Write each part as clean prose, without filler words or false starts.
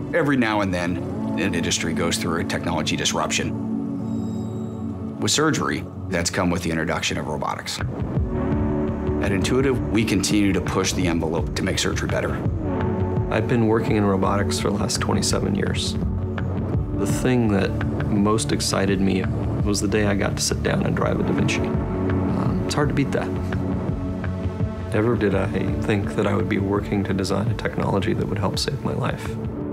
Every now and then, an industry goes through a technology disruption. With surgery, that's come with the introduction of robotics. At Intuitive, we continue to push the envelope to make surgery better. I've been working in robotics for the last 27 years. The thing that most excited me was the day I got to sit down and drive a Da Vinci. It's hard to beat that. Never did I think that I would be working to design a technology that would help save my life.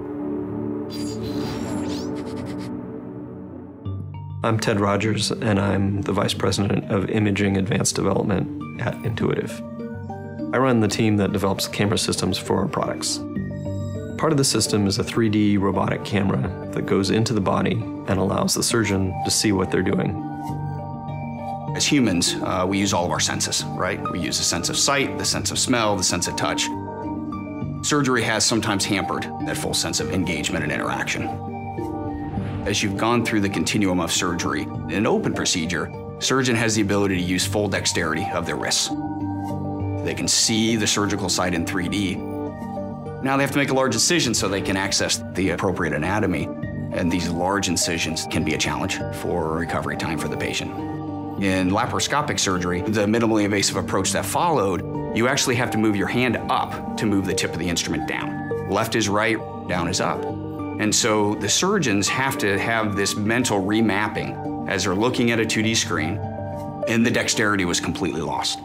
I'm Ted Rogers, and I'm the Vice President of Imaging Advanced Development at Intuitive. I run the team that develops camera systems for our products. Part of the system is a 3D robotic camera that goes into the body and allows the surgeon to see what they're doing. As humans, we use all of our senses, right? We use the sense of sight, the sense of smell, the sense of touch. Surgery has sometimes hampered that full sense of engagement and interaction. As you've gone through the continuum of surgery, in an open procedure, surgeon has the ability to use full dexterity of their wrists. They can see the surgical site in 3D. Now they have to make a large incision so they can access the appropriate anatomy, and these large incisions can be a challenge for recovery time for the patient. In laparoscopic surgery, the minimally invasive approach that followed, you actually have to move your hand up to move the tip of the instrument down. Left is right, down is up. And so the surgeons have to have this mental remapping as they're looking at a 2D screen, and the dexterity was completely lost.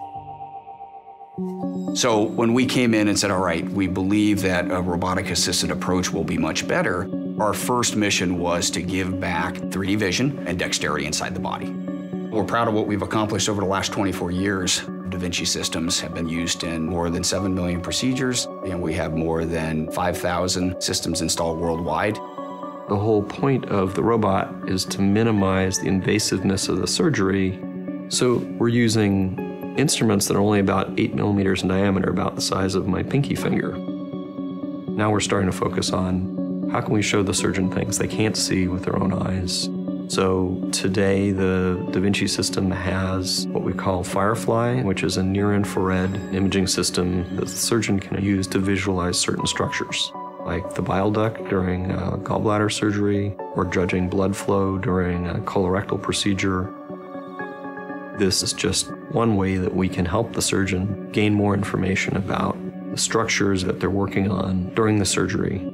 So when we came in and said, all right, we believe that a robotic-assisted approach will be much better, our first mission was to give back 3D vision and dexterity inside the body. We're proud of what we've accomplished over the last 24 years. Da Vinci systems have been used in more than 7 million procedures, and we have more than 5,000 systems installed worldwide. The whole point of the robot is to minimize the invasiveness of the surgery, so we're using instruments that are only about 8 millimeters in diameter, about the size of my pinky finger. Now we're starting to focus on how can we show the surgeon things they can't see with their own eyes. So today, the Da Vinci system has what we call Firefly, which is a near-infrared imaging system that the surgeon can use to visualize certain structures, like the bile duct during gallbladder surgery or judging blood flow during a colorectal procedure. This is just one way that we can help the surgeon gain more information about the structures that they're working on during the surgery.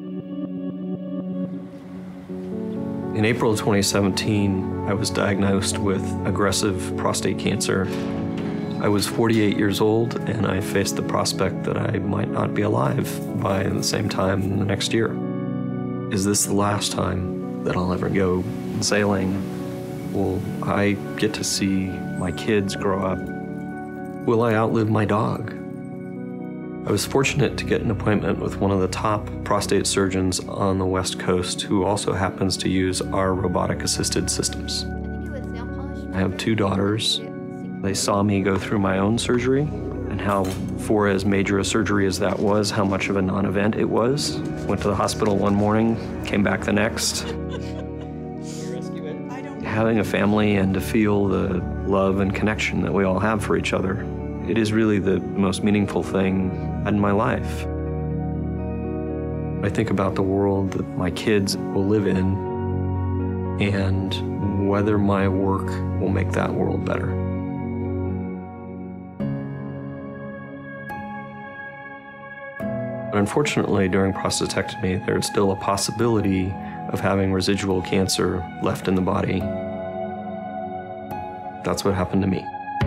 In April of 2017, I was diagnosed with aggressive prostate cancer. I was 48 years old, and I faced the prospect that I might not be alive by the same time the next year. Is this the last time that I'll ever go sailing? Will I get to see my kids grow up? Will I outlive my dog? I was fortunate to get an appointment with one of the top prostate surgeons on the West Coast who also happens to use our robotic-assisted systems. I have 2 daughters. They saw me go through my own surgery and how, for as major a surgery as that was, how much of a non-event it was. Went to the hospital one morning, came back the next. Having a family and to feel the love and connection that we all have for each other, it is really the most meaningful thing in my life. I think about the world that my kids will live in and whether my work will make that world better. But unfortunately, during prostatectomy, there's still a possibility of having residual cancer left in the body. That's what happened to me.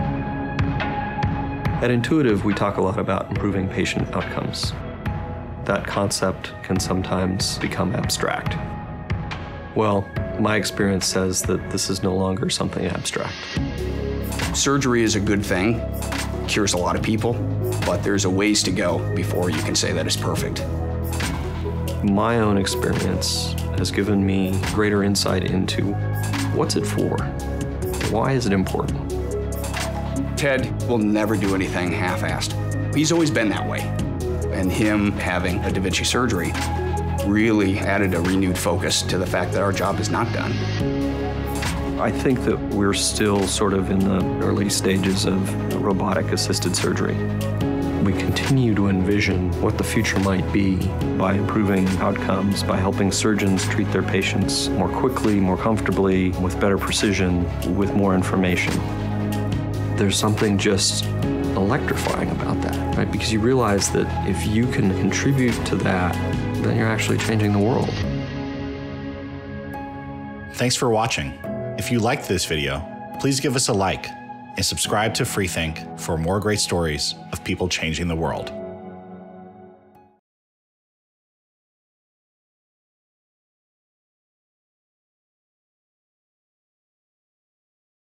At Intuitive, we talk a lot about improving patient outcomes. That concept can sometimes become abstract. Well, my experience says that this is no longer something abstract. Surgery is a good thing, cures a lot of people, but there's a ways to go before you can say that it's perfect. My own experience has given me greater insight into what's it for? Why is it important? Ted will never do anything half-assed. He's always been that way. And him having a Da Vinci surgery really added a renewed focus to the fact that our job is not done. I think that we're still sort of in the early stages of robotic-assisted surgery. We continue to envision what the future might be by improving outcomes, by helping surgeons treat their patients more quickly, more comfortably, with better precision, with more information. There's something just electrifying about that, right? Because you realize that if you can contribute to that, then you're actually changing the world. Thanks for watching. If you liked this video, please give us a like and subscribe to Freethink for more great stories of people changing the world.